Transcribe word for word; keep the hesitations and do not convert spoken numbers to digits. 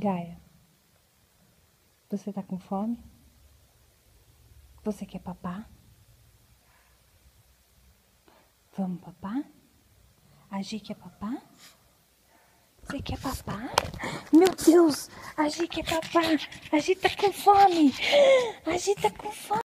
Gaia, você tá com fome? Você quer papar? Vamos papar? A Gi quer papar? Você quer papar? Meu Deus! A Gi quer papar! A Gi tá com fome! A Gi tá com fome!